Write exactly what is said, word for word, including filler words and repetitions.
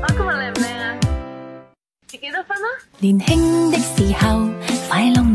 我今日靚唔靚啊？你幾多分啊？ 年輕的時候，快樂